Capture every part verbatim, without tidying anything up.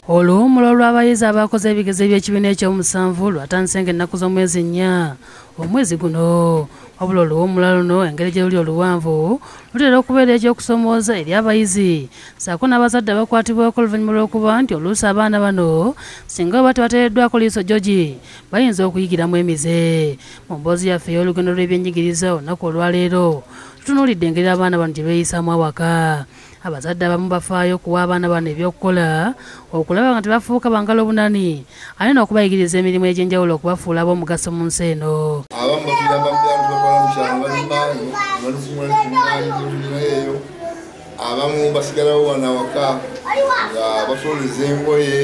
Oluwummula lw'abayizi abakoze ebigezo by'ekibiina ekyomusanvu lwatandise ng'ennaku z'omwezi nnya omwezi guno. Wabula oluwummula luno engeri gye luli oluwanvu lutera okubeera ekyokusomooza eri abayizi ssaako n'abazadde abakwatibwako oluvannyuma lw'okuba nti oluusi abaana bano singa baba tebateereddwako liiso jogi bayinza okuyigiramu emize. Mu mboozi yaffe ey'olugendo lw'ebyenjigiriza olunaku olwaleero tutunuulidde engeri abaana bano gye beeyisaamu awaka. Abazadde abamu bafaayo okuwa abaana bano ebyokukola okulaba nga tebafuuka bangalo bunani ate n'okubayigiriza emirimu egy'enjawulo okubafuula ab'omugaso mu nsi eno. Abamu batuyamba mu byalo tubakola mu kyalo balimaanyi balukumula kunaanyi eyo, abamu basigalawo wano awaka nga basoleza engoye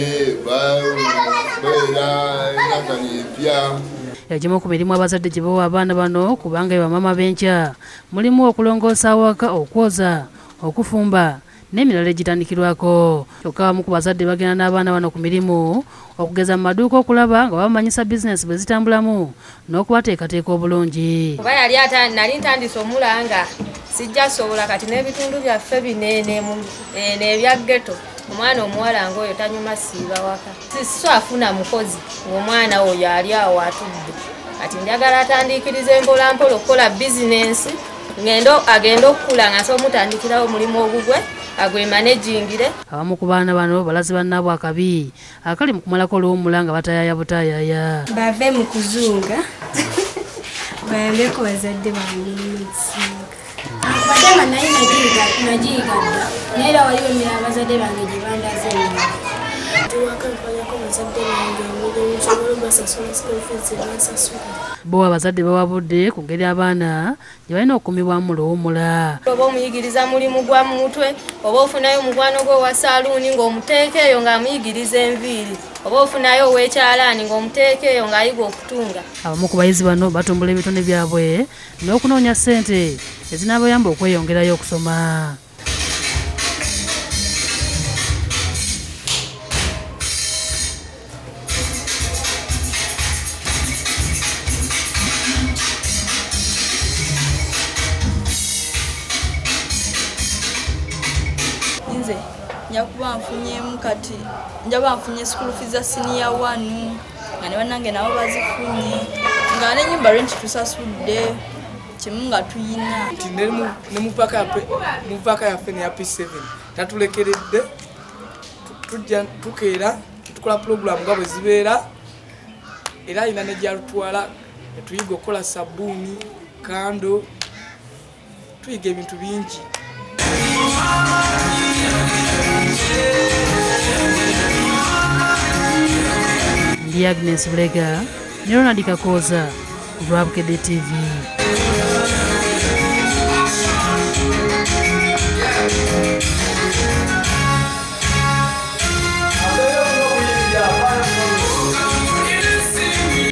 babeera enkakani empya. Egimu ku mirimu abazadde gye bawa abaana bano kubanga be bamama b'enkya mulimu okulongoosa awaka, okwoza, okufumba n'emirala egitandikirwako. Kyokka abamu ku bazadde bagenda n'abaana bano ku mirimu okugeza mu maduuka okulaba nga bamanyisa bizinesi bwe zitambulamu n'okubateekateeka obulungi. Kuba yali nali ntandise omulanga sijja sobola kati n'ebitundu byaffe bineene n'ebya ghetto omwana omuwala ng'oyo tanyuma siiba waka. Siso afuna mukozi omwana oyo ali awo atudde. Kati njagala atandikiriza empola mpola okukola bizinensi ngendo agenda okukula nga so mutandikirawo omulimu ogugwe agwe managingire. Abamu ku baana bano balazi bannaabwe akabi akali mu kumalako oluwummula nga batayaaya butayaaya. Bave mu kuzunga bayambeko bazadde bange n'ekisinga. Badama naye nagiyigadda naye era waliwo emira abazadde bange gye bandaze emira. Tuwakampanyako bazadde bange emirimu nsobola obasasula school fees ebasasula. Bo abazadde bawabudde ku ngeri abaana gye balina okukumibwamu mu luwummula. Oba omuyigiriza mulimu gwa mu mutwe, oba ofunayo omukwano gwe wa saaluuni ng'omuteeka eyo ng'amuyigiriza enviiri, oba ofunayo ow'ekyalaani ng'omuteeka eyo ng'ayiga okutunga. Abamu ku bayizi bano batumbula ebitone byabwe n'okunoonya ssente ezinaabayamba okweyongerayo okusoma. Nze njakuba nfunyemu kati njaba nfunye school fees za senior one nga ne bannange nabo bazifunye nga n'ennyumba rent tusasudde kimu nga tuyina. Ne mu paaka yaffe ne ya P seven tatulekeredde tujja tukeera tukola puroguramu nga bwe zibeera era alina ne gyalutwala tuyiga okukola sabbuuni, kando, tuyiga ebintu bingi. Ndi Agnes Bulega ne Ronald Kakooza, Bukedde T V.